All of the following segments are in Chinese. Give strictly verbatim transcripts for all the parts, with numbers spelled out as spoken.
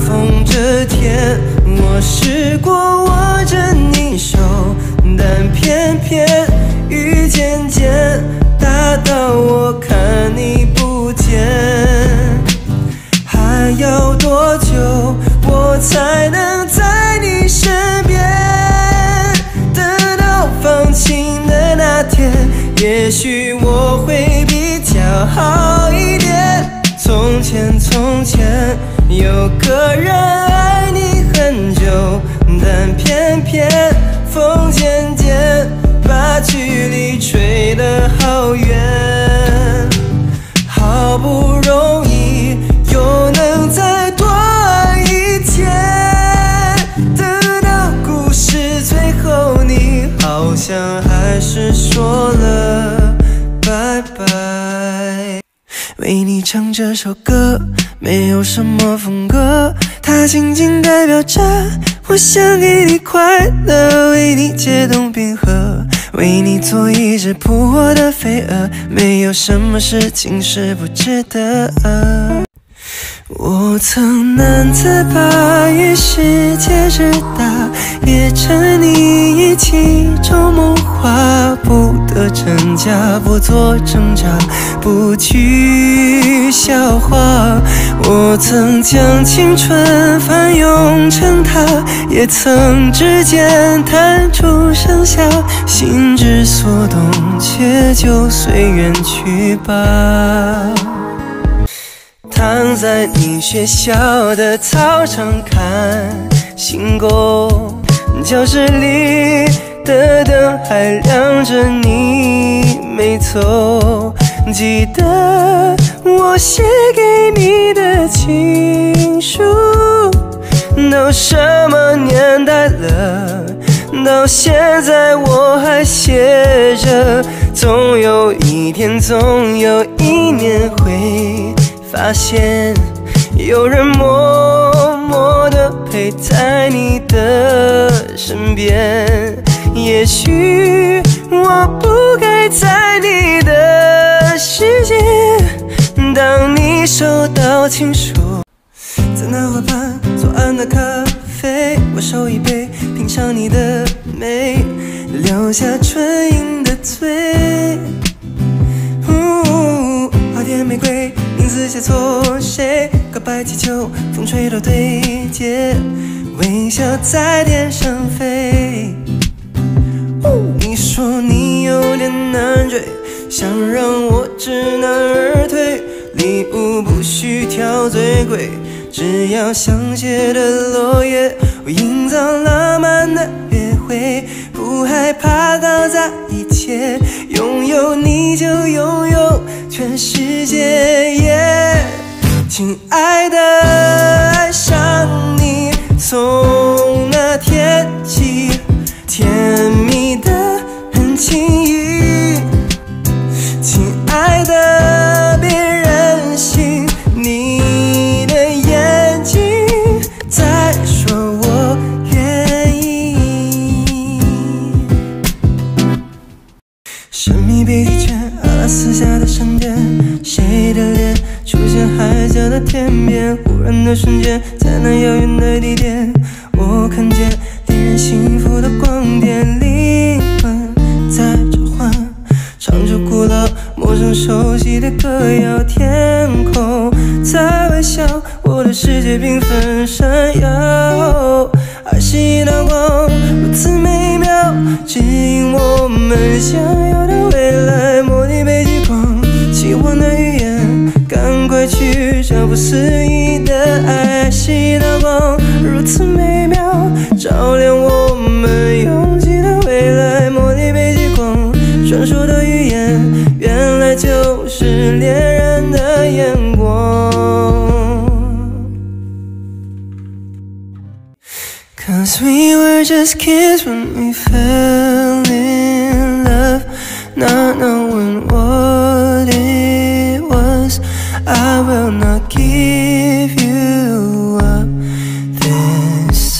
风这天，我试过握着你手，但偏偏雨渐渐大到我看你不见。还要多久我才能在你身边？等到放晴的那天，也许我会比较好一点。从前从前有个人爱你很久，但偏偏风渐渐把距离吹得好远。好不容易又能再多爱一天，等到故事最后，你好像还是说了拜拜。为你唱这首歌，没有什么风格，它仅仅代表着我想给你快乐，为你解冻冰河，为你做一只扑火的飞蛾，没有什么事情是不值得。我曾难自拔于世界之大，也沉溺一起周梦话，不得真假，不做挣扎，不惧笑话。我曾将青春翻涌成塔，也曾指尖弹出盛夏，心之所动，且就随缘去吧。躺在你学校的操场看星空，教室里的灯还亮着，你没走。记得我写给你的情书，都什么年代了，到现在我还写着。总有一天，总有一年会发现，有人默默地陪在你的身边。也许我不该在你的世界，当你收到情书，在那河畔左岸的咖啡，我手一杯，品尝你的美，留下纯银的嘴。花店玫瑰，名字写错谁？告白气球，风吹到对街，微笑在天上飞。你说你有点难追，想让我知难而退，礼物不需挑最贵，只要香榭的落叶，我营造浪漫的约会，不害怕搞砸一切，拥有你就拥有全世界。yeah 亲爱的，爱上你，从那天起，甜蜜的很轻易。亲爱的，别任性，你的眼睛在说我愿意。神秘北极圈，阿拉斯加的闪电，谁的脸出现海角的天边？忽然的瞬间，在那遥远的地点，我看见恋人幸福的光点，灵魂在召唤，唱着古老陌生熟悉的歌谣，天空在微笑，我的世界缤纷闪耀。爱是一道光，如此美妙，指引我们想要的未来。模拟北极光，奇幻的语言，赶快去找不思议的爱。爱是一道光，如此美妙，照亮我们拥挤的未来。模拟北极光，传说的语言，原来就是恋人的眼光。Cause we were just kids when we fell in love, not knowing what it was. I will not give you up this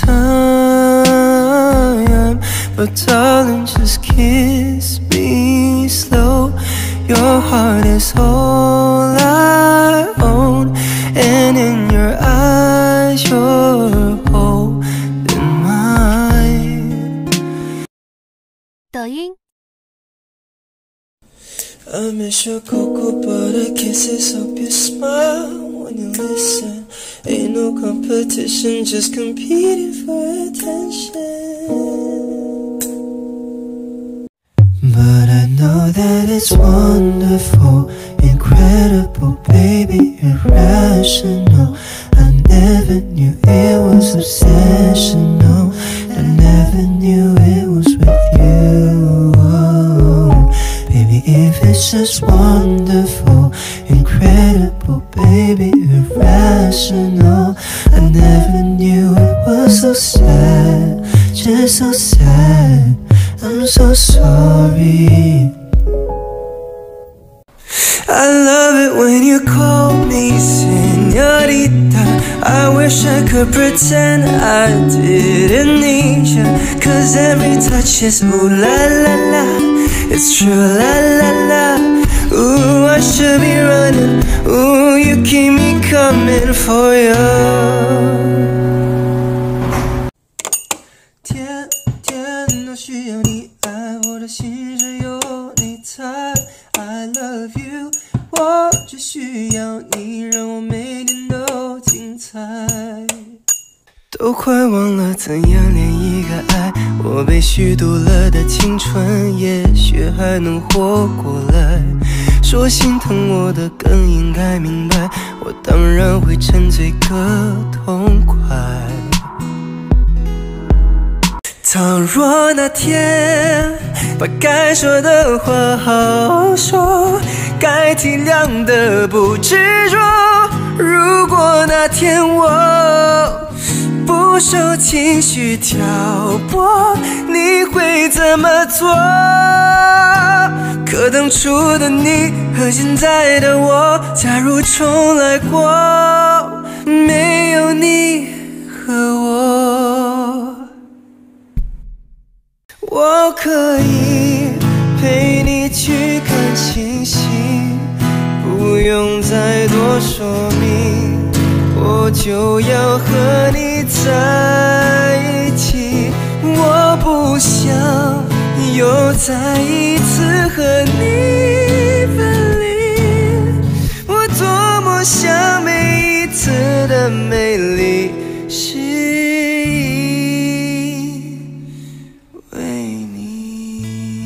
time, but darling, just kiss me slow. Your heart is all I own, and in your eyes that you're holding mine。 抖音 I miss your cocoa butter kisses, hope you smile when you listen. Ain't no competition, just competing for attention. But I know that it's wonderful, incredible, baby, irrational. I never knew it was obsessional. I never knew it was with you. Oh, baby, if it's just wonderful, incredible, baby, irrational. I never knew it was so sad, just so sad. I'm so sorry. I love it when you call me señorita. I wish I could pretend I didn't need you, 'cause every touch is ooh la la la. It's true la la la. Ooh, I should be running. Ooh, you keep me coming for you. 天天都需要你爱，我的心只有你猜。I love you， 我只需要你，让我每天都精彩。都快忘了怎样恋一个爱，我被虚度了的青春，也许还能活过来。说心疼我的更应该明白，我当然会沉醉个痛快。倘若那天把该说的话好好说，该体谅的不执着，如果那天我不受情绪挑拨，你会怎么做？可当初的你和现在的我，假如重来过，没有你和我，我可以陪你去看星星，不用再多说明，我就要和你在一起。我不想又再一次和你分离，我多么想每一次的美丽是为你。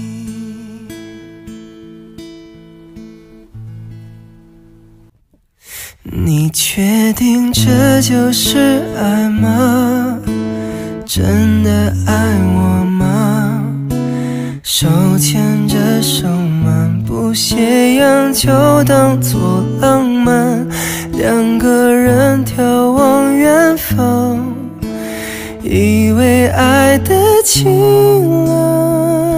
你确定这就是爱吗？真的爱我吗？手牵着手漫步斜阳，就当作浪漫，两个人眺望远方，以为爱的晴朗。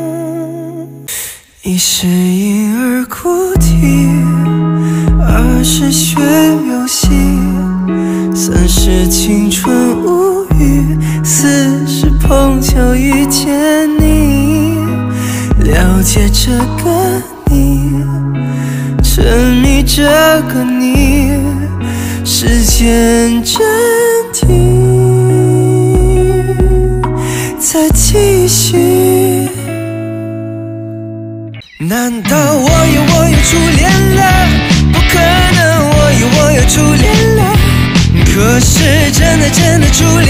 一是婴儿哭啼，二是学游戏，三是青春无语，四是碰巧遇见你，了解这个你，沉迷这个你，时间暂停，再继续。难道我以为我有初恋了？不可能，我以为我有初恋了。可是真的真的初恋